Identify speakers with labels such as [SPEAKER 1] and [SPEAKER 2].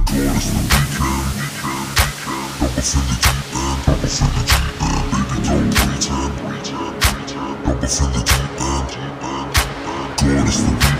[SPEAKER 1] God, it's the weekend. Jump us in the deep end, jump us in the deep end. Baby, don't pretend. Jump us in the deep end. God, it's the weekend.